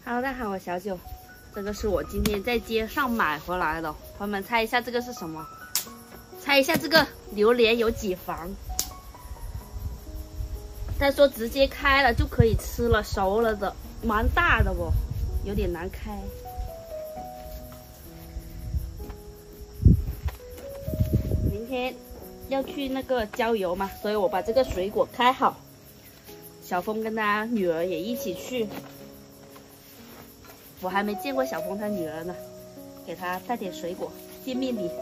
Hello， 大家好，我小九。这个是我今天在街上买回来的，朋友们猜一下这个是什么？猜一下这个榴莲有几房？他说直接开了就可以吃了，熟了的，蛮大的哦，有点难开。明天要去那个郊游嘛，所以我把这个水果开好。小峰跟他女儿也一起去。我还没见过小峰他女儿呢，给他带点水果，见面礼。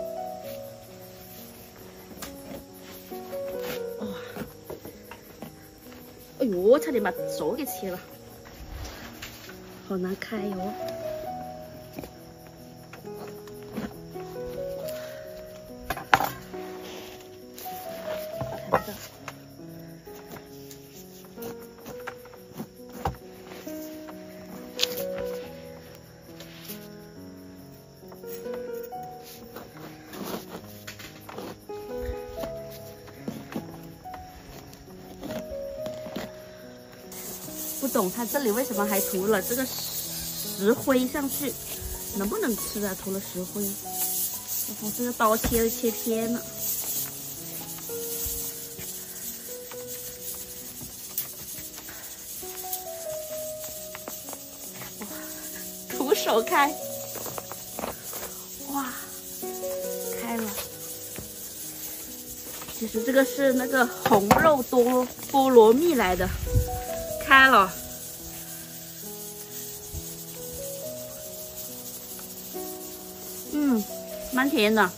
哇！哎呦，差点把手给切了，好难开哟。看这。不懂它这里为什么还涂了这个石灰上去，能不能吃啊？涂了石灰，我这个刀切了切偏了。哇，徒手开，哇，开了。其实这个是那个红肉菠萝蜜来的。开了，蛮甜的，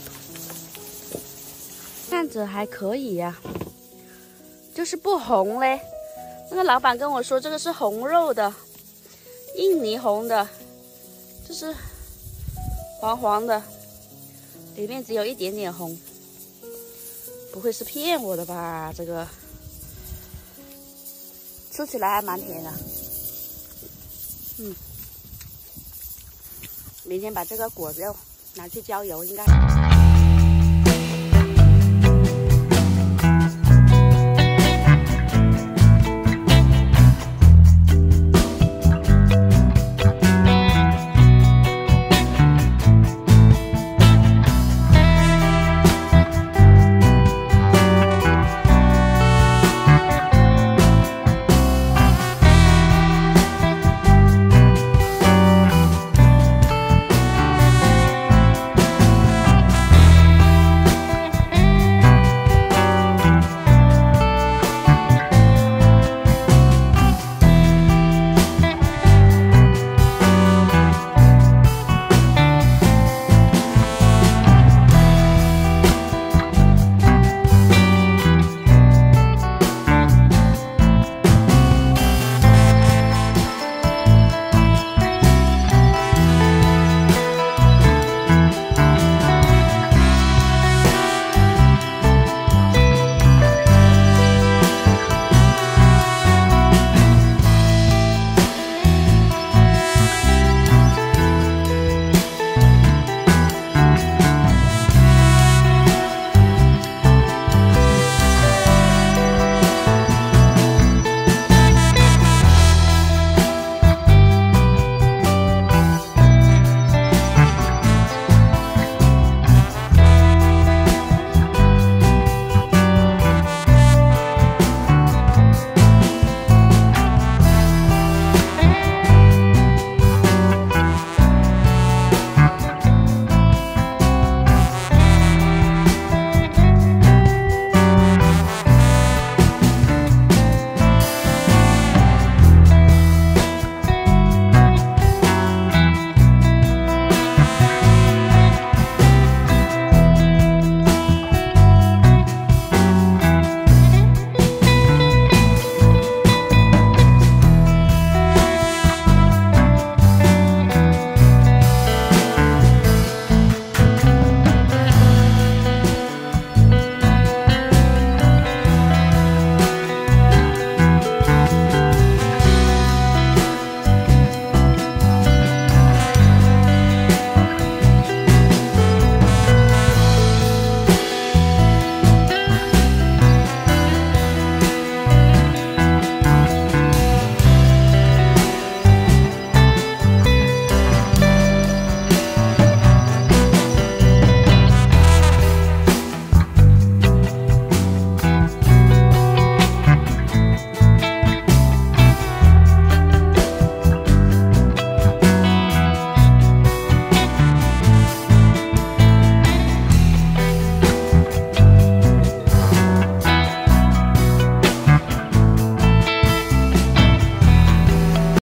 看着还可以呀，就是不红嘞。那个老板跟我说这个是红肉的，印尼红的，就是黄黄的，里面只有一点点红，不会是骗我的吧？这个。吃起来还蛮甜的，明天把这个果子拿去郊游，应该。